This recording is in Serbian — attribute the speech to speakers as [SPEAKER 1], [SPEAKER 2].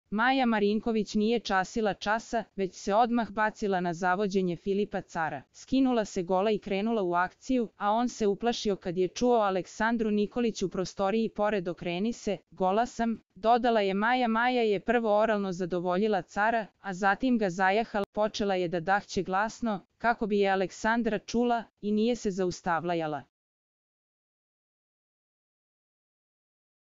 [SPEAKER 1] Maja Marinković nije časila časa, već se odmah bacila na zavođenje Filipa Cara. Skinula se gola i krenula u akciju, a on se uplašio kad je čuo Aleksandru Nikolić u prostoriji pored "Okreni se, gola sam", dodala je Maja. Maja je prvo oralno zadovoljila Cara, a zatim ga zajahala, počela je da dahće glasno, kako bi je Aleksandra čula, i nije se zaustavljala.